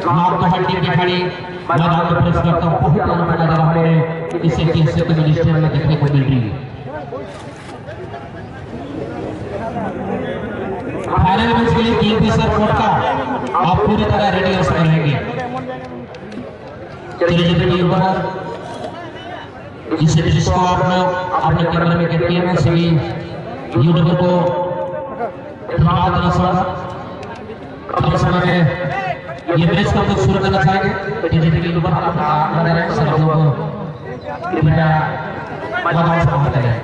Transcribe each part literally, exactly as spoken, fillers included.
नाम तो हड्डी बिठाड़ी मैदान में प्रवेश करता हूँ बहुत आनंद नजर हमें इस ऐतिहासिक मिनिस्टर में देखने को मिल रही है। फाइनल मैच के लिए टीम की सर कोट का आप पूरी तरह रेडी हो सक रहेंगे। चलिए टीम पर इस दृश्य को आप लोग अपने कैमरे में कैद किए हैं, सभी यूट्यूबर को धन्यवाद देना चाहूंगा। कम समय में ये मैच को हम लोग शुरू करना चाहेंगे। टीम के ऊपर आप बने रहें, सब लोग कृपया मैदान से बाहर करें।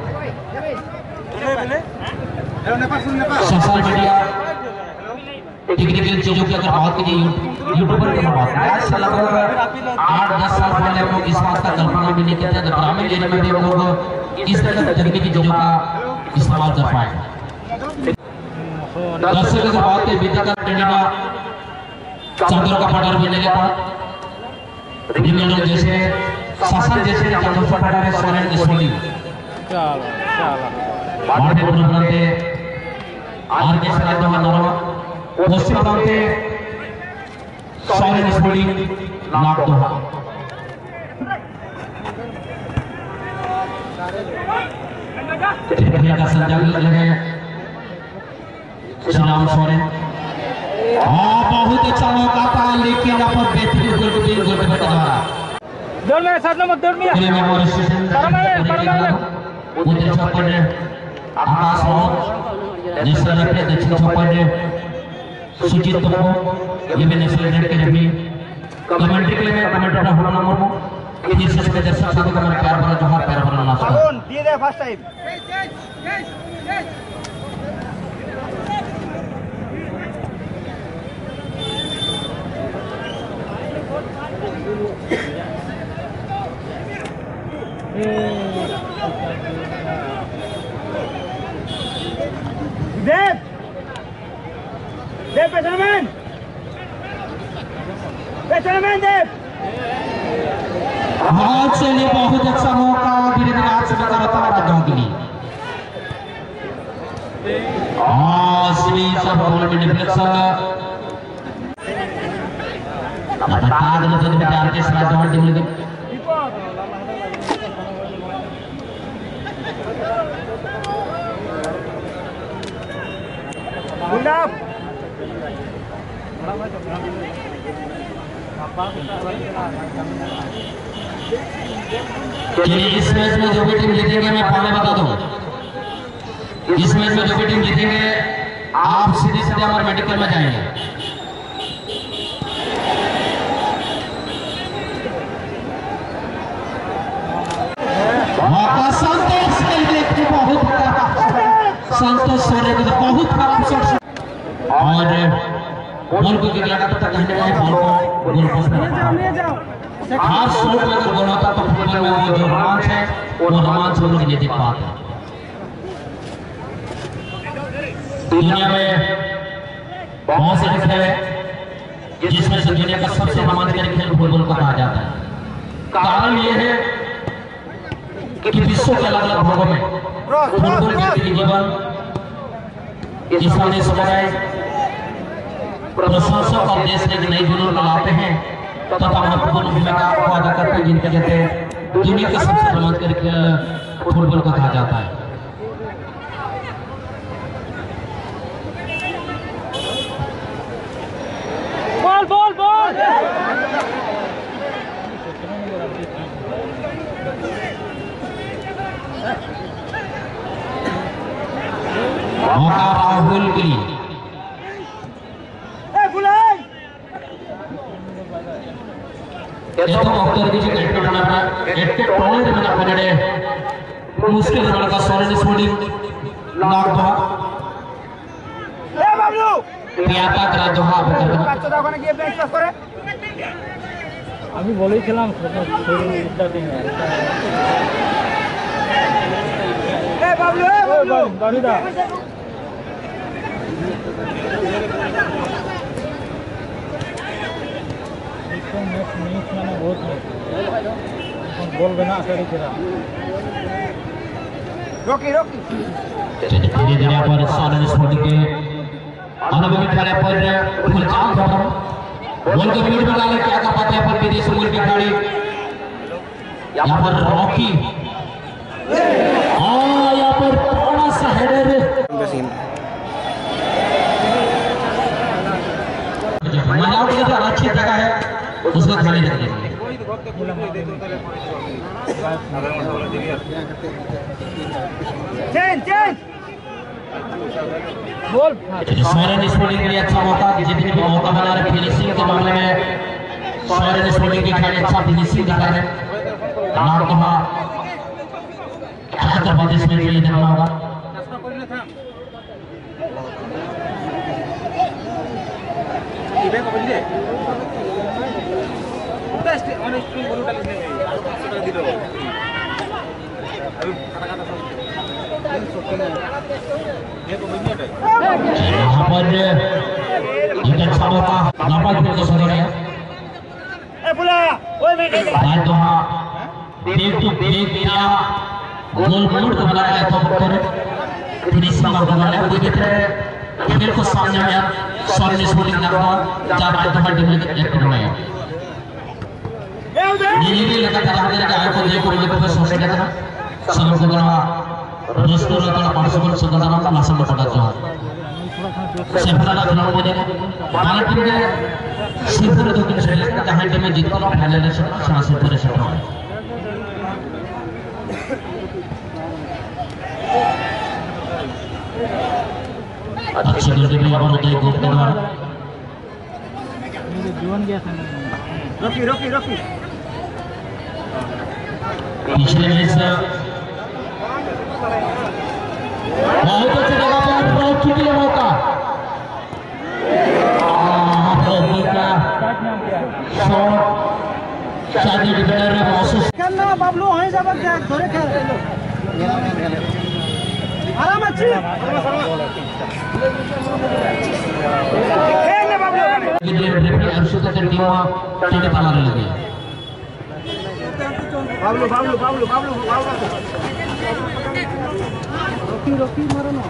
सोशल मीडिया टेक्निकल चीजों की अगर बात की जाए यूट्यूबर की बात करें, आज लगभग आठ दस साल पहले हम लोग इस बात का कल्पना भी नहीं करते थे ग्रामीण एरिया में भी हम लोग इस तरह की तकनीकी चीजों का इस्तेमाल कर पाए। दर्शक की बात की बीते का टेंडिना चांदों का पटार भी लेके था रिमेंडर जैसे शासन जैसे चांदों का पटार है सोरेन किस्मती चलो चलो बाटे बनते आर के साथ में नरवा पश्चिम बनते सोरेन किस्मती लाख दो खेल का संचालन लगे श्रीराम सोरेन हाँ बहुत अच्छा मौका था लेकिन यहाँ पर बेहतरीन गोल को तीन गोल के द्वारा दौड़ में साथ नंबर दौड़ में खेल में हमारे स्टेशन उत्तर चौपड़ आकाश राउत नेशनल रेफरी दक्षिण चौपड़ सुजीत तुमको ये भी नेशनल रेड के रेफरी कमेंट्री के लिए कमेंट्री का होना मुर्मू फिर से इसके दर्शक साथी का मेरा प्यार भरा जोहार प्यार भरा नमस्कार दिए दे first time Dev Dev batsman batsman Dev आज से लिए बहुत अच्छा मौका धीरे धीरे आज से बता रहा था राज्यों के लिए आज भी सब बॉल में डिफ्लेक्शन लगातार नजर में आर के राज्यों टीम लगी चलिए इस मैच में जो भी टीम जीतेंगे मैं पहले बता दूं इस मैच में जो भी टीम जीतेंगे आप सीधे सीधे हमारे मेडिकल में जाएंगे। संतोष के लिए बहुत संतोष सोरेन को बहुत खराब शॉट और बॉल को गिरा था कहीं ना कहीं बॉल को गोल पोस्ट में हर शॉट में अगर गोल होता तो फुटबॉल में वो जो रोमांच है वो रोमांच हम लोग नहीं देख पाते। दुनिया में बहुत से खेल है जिसमें से दुनिया का सबसे रोमांचकारी खेल फुटबॉल को कहा जाता है। कारण ये है कि विश्व के अलग अलग भागों में फुटबॉल के जीवन स्थानीय समुदाय प्रशंसक और देश में नई जुनून लाते हैं तथा महत्वपूर्ण भूमिका अदा करते हैं जिनके कहते दुनिया का सबसे रोमांचकारी खेल फुटबॉल को कहा जाता है। बॉल बॉल बॉल मौका राहुल की ये तो अक्तर की जो एट टोना था एट टोने में ना पड़े मुश्किल है का सोरेन स्पोर्टिंग लाख दो ए बाबू पियाता करा जोहा बता বাচ্চা দাও ওখানে গিয়ে বেঞ্চ পাস করে আমি বলেছিলাম ইডটা দিন এ বাবু এ বাবু দাদা बहुत बोल बना करी तेरा रोकी रोकी धीरे धीरे पर सोरेन स्पोर्टिंग के अनुभवी खिलाड़ी पर फुल चांस हो बॉल के फील्ड में डाले, क्या कर पाते हैं पर विदेशी मूल के खिलाड़ी। यहाँ पर रॉकी और यहाँ पर थोड़ा सा हेडर महिलाओं की जो अच्छी जगह है उसको खाली रखने के लिए। चेंज चेंज बोल सौरन स्पोर्टिंग के लिए अच्छा मौका, जितने भी मौका बना रहे फिनिशिंग के मामले में सौरन स्पोर्टिंग के खिलाड़ी अच्छा फिनिशिंग कर रहे हैं। नाम तो हाँ क्या कर पाते इसमें ये देखना होगा। यहाँ पर एक अच्छा मौका नापाक को सजा गया। तो हाँ देख तो देख दिया गोल मोड़ को बनाया है तो पर फिनिशिंग का बनाया है। देख रहे खेल को सामने में सौरन स्पोर्टिंग लगवा चार आठ दफा टीम के एक करना है। ये भी लगा था हमारे के आए को देखो ये तो सोचे था ना सब को बना दोस्तों ने तो पार्टिसिपेंट सुधा नाम का नाम पता चला सेफला का खिलाड़ी बने भारत टीम के सिफर दो के से जहां टीम में जीत कर फाइनल में चांस पूरे से रहा। अच्छी गलती भी यहाँ पर उदय गुप्ता के द्वारा जीवन गया था रोकी रोकी रोकी पिछले मैच बहुत अच्छी जगह पे रॉकी के लिए मौका शॉट शादी डिफेंडर ने महसूस करना बाबलू वहीं जब थोड़े खेल आराम अच्छी खेलने बाबलू रेफरी अर्शद के टीम टेढ़े मारने लगे। बाबलू बाबलू बाबलू बाबलू बाबलू रोकी रोकी मारो ना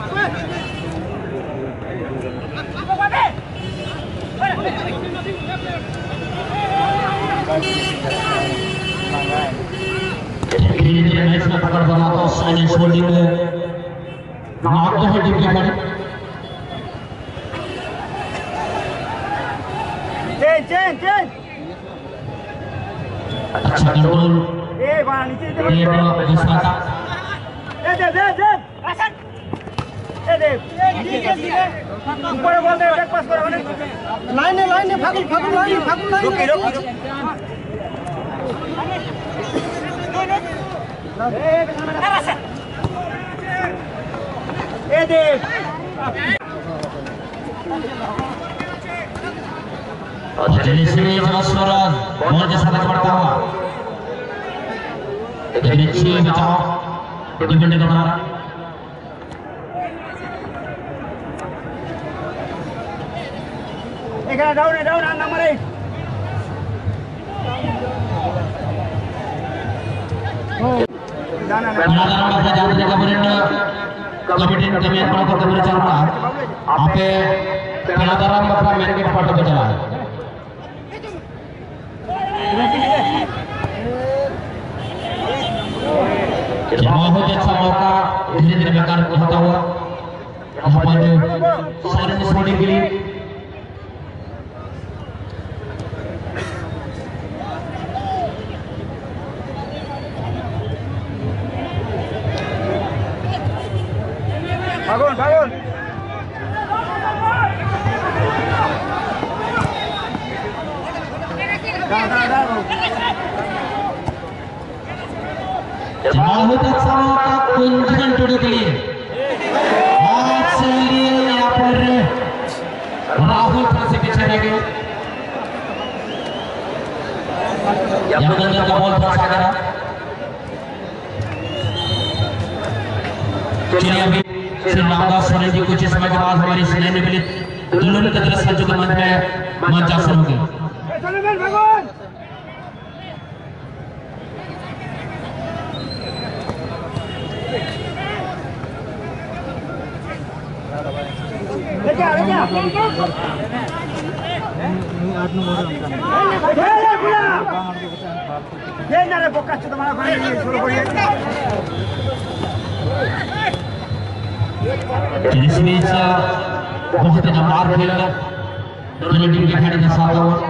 धीरे-धीरे मैच में पकड़ बना तो साइलेंट होल्डिंग में नागो है टीम के खिलाड़ी। चेंज चेंज चेंज अच्छा कंट्रोल ए वहां नीचे दे ये दूसरा था दे दे दे दे असन ए दे नीचे सीधे ऊपर बोल दे बैक पास करो लाइन है लाइन है फागुन फागुन लाइन फागुन लाइन रुक रुक ए दे जल्दी से स्वराज बॉल के साथ बढ़ता हुआ लेकिन अच्छी बचाव डिफेंडर का बना एक डाउन है down number eight committee comment को कमेंट चलता आपे पेनादाराम मतलब मेरे के पार्ट पे चला है। बहुत अच्छा मौका धीरे धीरे बेकार होता हुआ यहाँ पर सौरन स्पोर्टिंग के लिए भागोन भागोन बहुत अच्छा मौका कुंजन टोडो के लिए आज से लिए यहाँ पर राहुल थोड़ा से पीछे रह गए। यहाँ पर का बॉल फंसा गया। चलिए अभी श्री रामदास सोरेन जी कुछ समय के बाद हमारी सिने में मिली दोनों के तरफ से जो मंच में मंच आसन हो गए। आठ नंबर ये ना रे बोका छ तुम्हारा भाई शुरू करिए इस बीच बहुत ही दमदार खेल दोनों टीम के खिलाड़ी के साथ हुआ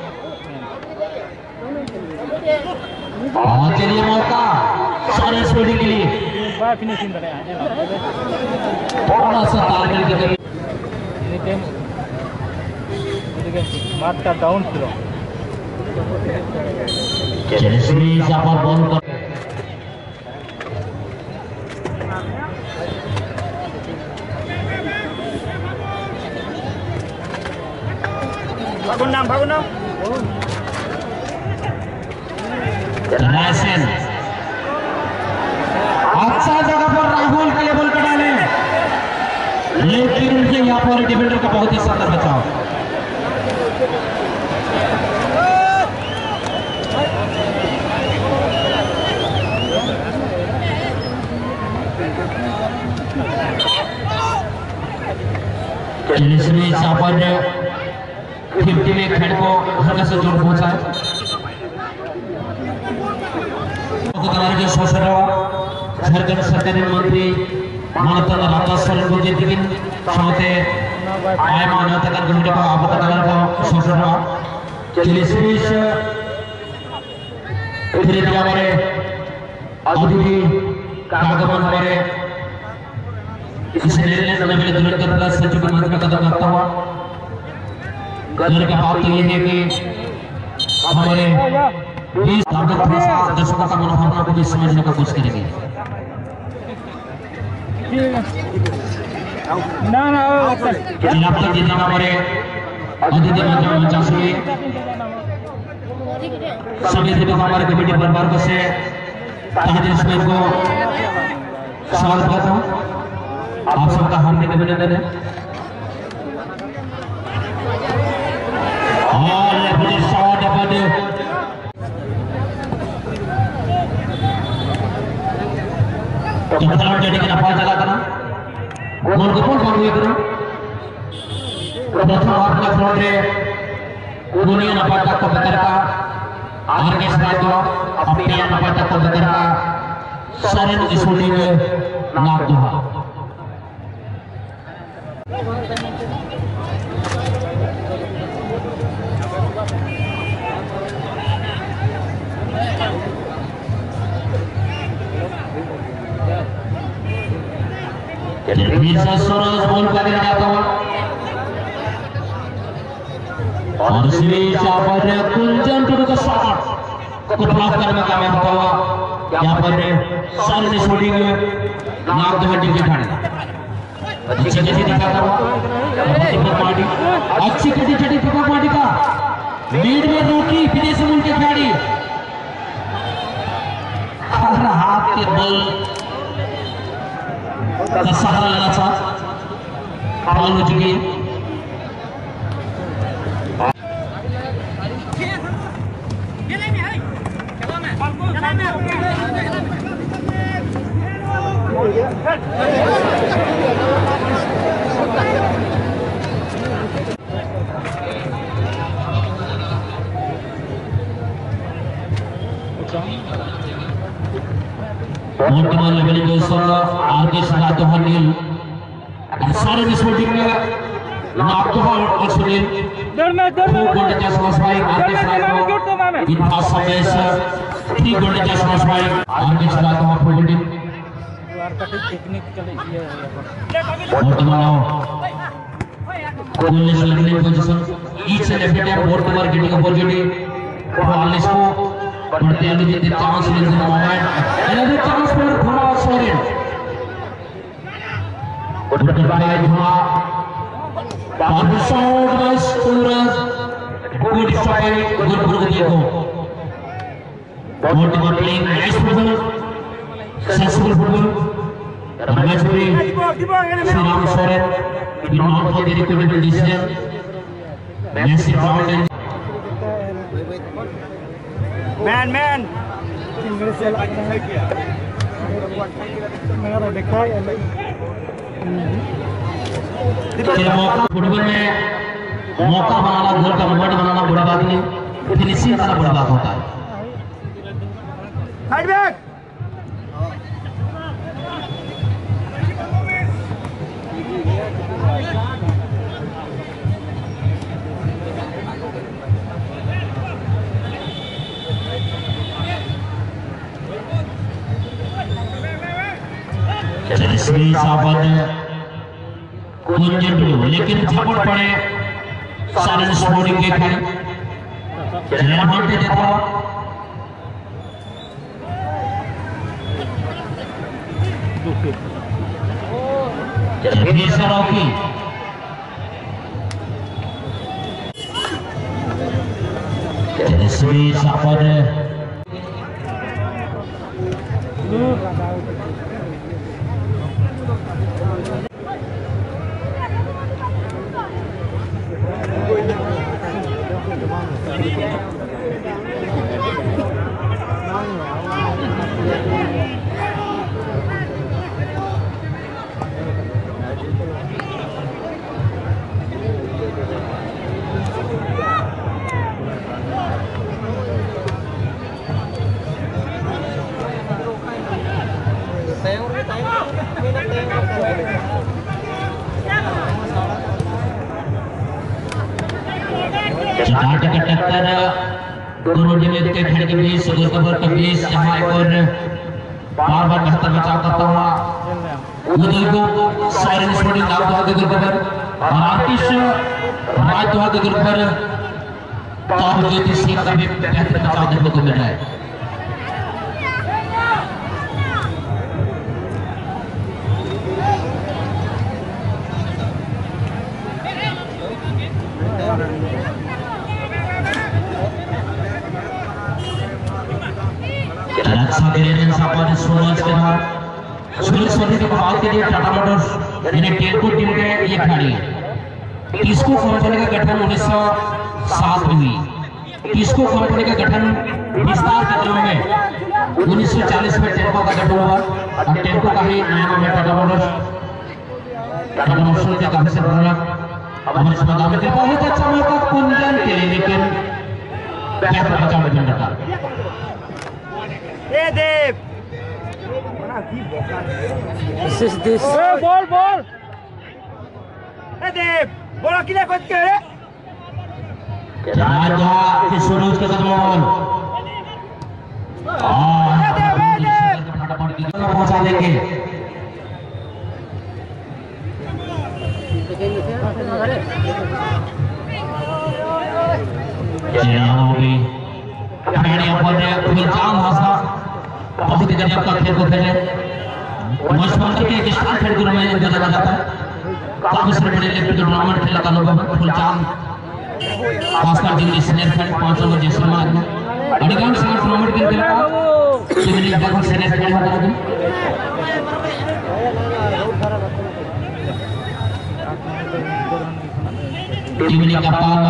और चलिए मौका सारे स्पीडिंग के लिए फिनिशिंग करे थोड़ा सा ताल करके मार्टा डाउन किलो चेल्सी जापर बॉल कर भागुन नाम भागुन नाम रायसेन अच्छा जगह पर राहुल के लिए बॉल को डाले लेकिन उनके यहाँ पर डिफेंडर का बहुत ही शानदार बचाव इसमें चापर ने फिफ्टी में खेल को हल्का से जोर पहुंचा है के शोषण झारखंड सरकारी मंत्री मानवता रामदास सोरेन को जितिकिन साथे आय मानवता का कमिटी को आपत्ति कलर को शोषण हुआ चिलिस्पिस धीरे धीरे हमारे अतिथि का आगमन हमारे इस निर्णय समय में दुनिया के प्लस सचिव के मंच में कदम रखता हुआ गलर की बात तो ये है कि हमारे बीस दर्शकों का मनोभावना को भी समझने की कोशिश करेंगे ना ना आप तक जितना हमारे अतिथि मंच में मंचा से सभी सभी हमारे कमेटी परिवार को से इसमें को स्वागत करता हूँ आप सबका हार्दिक अभिनंदन है और शॉट अपन तो मतलब जेडी के नफा चला करना गोल को गोल हुए करो प्रथम आपका फ्लोर रे दुनिया नफा तक को बेहतर का आर के साथ दो अपनी नफा तक को बेहतर का सारे स्कूलिंग नाम दो सोरस बॉल का गिरा जाता हुआ और इसमें चापर कुलचंद टुडू का शॉट को ब्लॉक करने में कामयाब होता हुआ यहाँ पर सारे शूटिंग नाक दो टीम के ठाणे अच्छी अच्छी दिखाता हुआ पार्टी अच्छी कटी चटी पिका पार्टी का लीड में रोकी विदेशी मुल्क के खिलाड़ी हाथ के बल का सहारा लेना चाह फाउल हो चुकी है वर्तमान लेवल के सर आगे सगा तो हनील सारे डिस्पोर्टिंग में नाम तो और सुनील दर में दर में गोल्ड जैस मसवाई आगे सगा तो इन पास समय से थ्री गोल्ड जैस मसवाई आगे सगा तो फुल टीम टेक्निक चले ये वर्तमान goal selected position each and every time वर्तमान getting opportunity for Alisco but they only get the chance in the moment. Another chance for Dhuma Soren. Good by Dhuma. Powerful shot by Suraj. Good strike. Good Burga Diego. Baltimore playing nice football. Sensible football. The match will Sri Ram Soren. Did not for the required decision. Massive foul. Man, man. Football में मौका बनाना, गोल का moment बनाना बड़ी बात नहीं, finishing करना बड़ी बात होता है। साइड बैक इसमें साबन कुंजन ब्लू, लेकिन झपट पड़े सारे स्पोर्टिंग के खड़े चैनल मारते देखो जगदीश रॉकी इसमें साबन चटाट का टक्कर दोनों टीमें के खड़े के बीच, गोलकीपर के बीच, जहां एक और बार बार बेहतर बचाव करता हुआ उदय को साइरन स्पोर्टिंग लाभ हुआ के गोलकीपर और आतिश राज हुआ के गोलकीपर ताबुज्योति सिंह का भी बेहतर बचाव देखने को मिल रहा है। सूरज के बाद सूरज सोनी के बाद के लिए टाटा मोटर्स यानी टेम्पो टीम के ये खिलाड़ी किसको कंपनी का गठन उन्नीस सौ सात में हुई, किसको कंपनी का गठन विस्तार के दिनों में उन्नीस सौ चालीस में टेम्पो का गठन हुआ और टेम्पो का ही नाम है टाटा मोटर्स। टाटा मोटर्स के काफी से प्रोडक्ट हमारे समाज में बहुत अच्छा मौका कुंजन के लिए, लेकिन बेहतर बचाव में रखा ए Dev This is this. Hey, ball, ball. Hey, Dev. Ball किधर कोच के रे? राजा के सूरज के साथ ball. Hey, Dev, hey, Dev. फटाफट की पहुंचा देंगे। क्या होगी? खिलाड़ी अपन ने फुलचांद हंसा बहुत ही गजब का खेल को खेले। मशहूर के एक स्टार खेल में जाना जाता है। काफी सारे बड़े लेवल के टूर्नामेंट खेला का अनुभव है फुलचांद, खासकर जिनकी सीनियर खेल पांच नंबर जैसे में आदमी अधिकांश साल टूर्नामेंट के खेला तो मैंने लगभग सीनियर खेल होता है। टीम ने कप्तान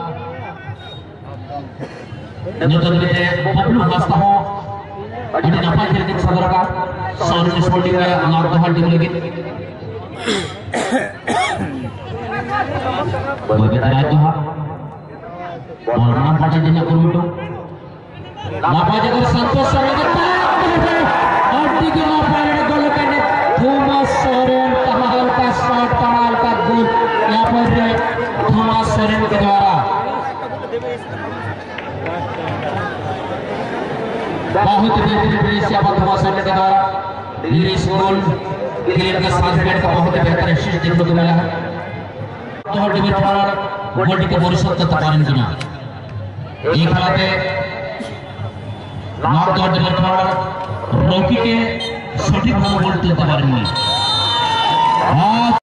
नेतृत्व में बबलू हंसता हो अड़ी नफा खेलते सदर का सौरभ स्पोर्टिंग में नाम तो हर टीम लगी वो भी तैयार तो है और नाम पाटे देने को मिटो लापा जगह संतोष सर और टीके ना पाने गोल करने थॉमस सोरेन कमाल का शॉट, कमाल का गोल यहाँ पर थॉमस सोरेन के द्वारा बहुत बेहतरीन प्लेस यहाँ पर थॉमस सोरेन के द्वारा रिलीज गोल क्लियर के साथ बैट का बहुत बेहतर असिस्ट देखने को मिला है। तो टीम फॉरवर्ड गोल टीके बोरिसत तक पारन किया एक हालाते नाम तो टीम फॉरवर्ड रॉकी के सटीक भाव गोल तुलते पारन